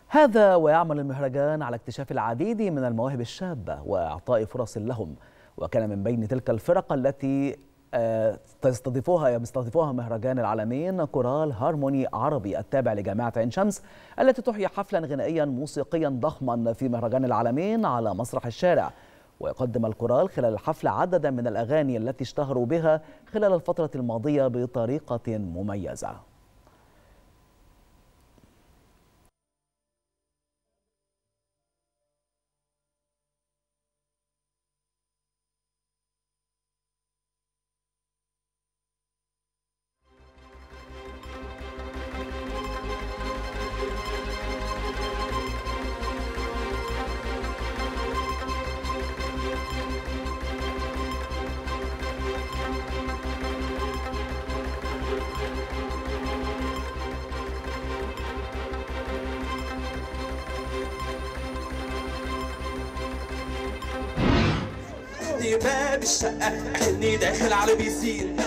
هذا ويعمل المهرجان على اكتشاف العديد من المواهب الشابة وإعطاء فرص لهم، وكان من بين تلك الفرق التي يستضيفوها مهرجان العالمين كورال هارموني عربي التابع لجامعة عين شمس، التي تحيي حفلا غنائيا موسيقيا ضخما في مهرجان العالمين على مسرح الشارع. ويقدم الكورال خلال الحفل عددا من الأغاني التي اشتهروا بها خلال الفترة الماضية بطريقة مميزة. باب الشقة كأني داخل على بيسين،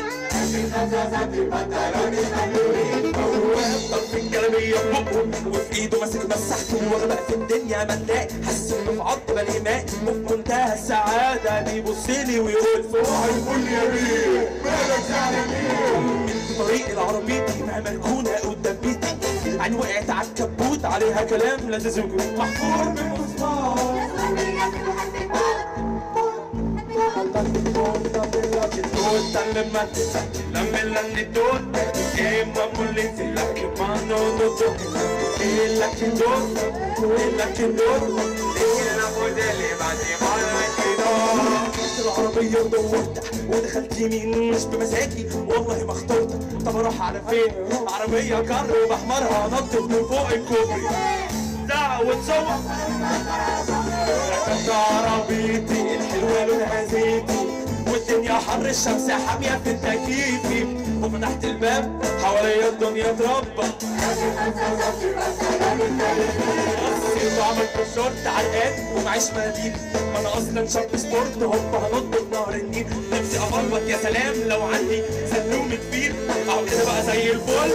طرف الجلابية في بقه وفي ايده ماسك مسحته، وغرق في الدنيا منداق، حاسس انه في عض بني ماء، وفي منتهى السعادة بيبصلي ويقول صباح الفل يا بيه مالك زعلان ليه؟ من طريق العربيتي مع مركونة قدام بيتي، عين وقعت على الكبوت عليها كلام لذيذ محفور بالمصباح. العربية ودورت ودخلت يمين مش بمزاجي والله ما اخترت، طب اروح على فين؟ عربية كر وبحمرها نطت من فوق الكوبري، زعق وتصوت ركبت عربيتي الحلوة لونها زيتي، والدنيا حر الشمس حامية في التكييف، وفتحت الباب حواليا الدنيا تربى، بصيت وعملت الشورت عرقان ومعيش مناديل، ما انا اصلا شاب سبورت هوب هنط في نهر النيل، نفسي ابلبط يا سلام لو عندي سلومة فيل اهو كده بقى زي الفل.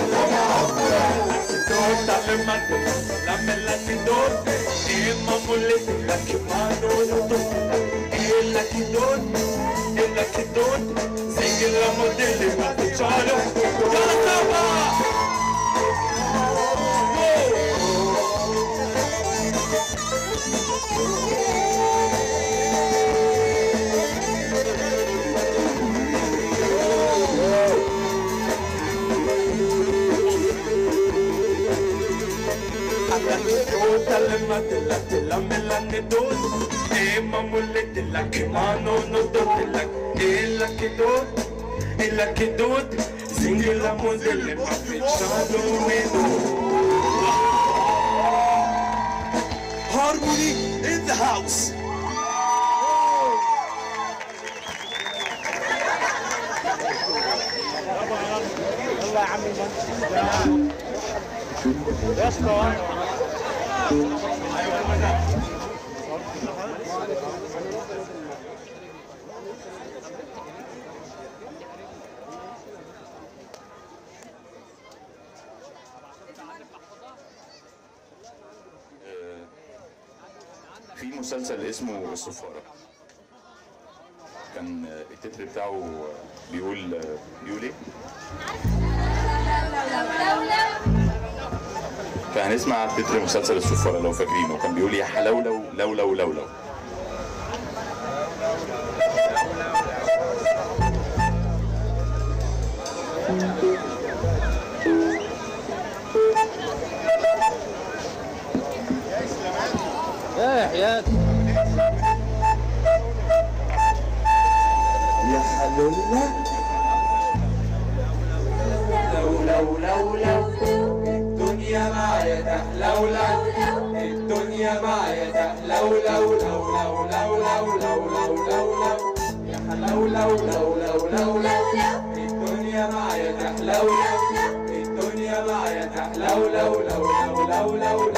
لما اللك الدور اما مولت لك ما نقول لك الدور لك الدور زي الموديل ما تشالو يلا سوا. لما تلم الدود اما مولت لك ما نقول لك الدود زي الموديل ما تشالو هارموني in the house. يلا يا عمي يا اسطى في مسلسل اسمه السفارة، كان التتر بتاعه بيقول ايه؟ فهنسمع تتر مسلسل السفارة لو فاكرينه، كان بيقول يا حلولو لولو لولو. يا حياتي يا حلولة لو الدنيا معايا تحلولو، الدنيا معايا تحلولو يا حلولو الدنيا معايا تحلولو، الدنيا معايا تحلولو